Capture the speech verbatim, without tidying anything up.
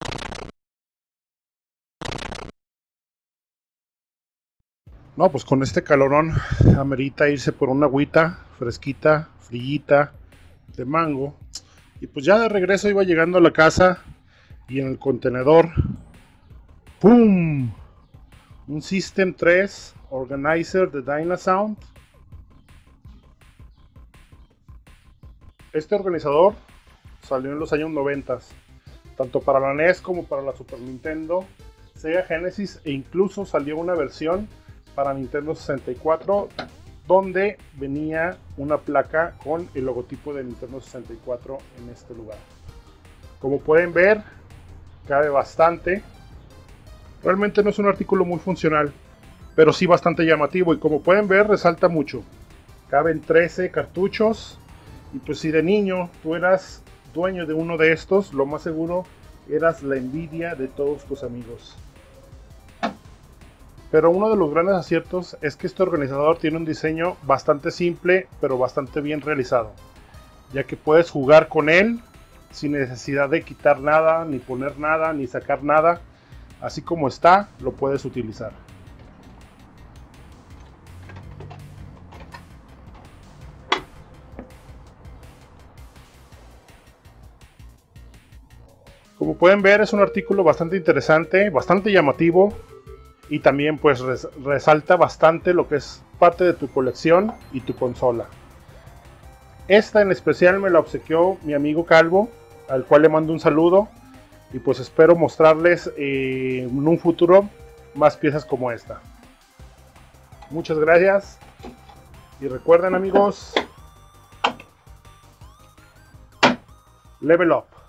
No, pues con este calorón amerita irse por una agüita fresquita, frillita, de mango. Y pues ya de regreso iba llegando a la casa y en el contenedor, ¡pum! Un System tres Organizer de Dynasound. Este organizador salió en los años noventa, tanto para la N E S como para la Super Nintendo, Sega Genesis, e incluso salió una versión para Nintendo sesenta y cuatro donde venía una placa con el logotipo de Nintendo sesenta y cuatro en este lugar. Como pueden ver, cabe bastante. Realmente no es un artículo muy funcional, pero sí bastante llamativo, y como pueden ver, resalta mucho. Caben trece cartuchos, y pues si de niño tú eras dueño de uno de estos, lo más seguro eras la envidia de todos tus amigos. Pero uno de los grandes aciertos es que este organizador tiene un diseño bastante simple, pero bastante bien realizado, ya que puedes jugar con él sin necesidad de quitar nada, ni poner nada, ni sacar nada. Así como está, lo puedes utilizar. Como pueden ver, es un artículo bastante interesante, bastante llamativo, y también pues res resalta bastante lo que es parte de tu colección y tu consola. Esta en especial me la obsequió mi amigo Calvo, al cual le mando un saludo, y pues espero mostrarles eh, en un futuro más piezas como esta. Muchas gracias, y recuerden, amigos, level up.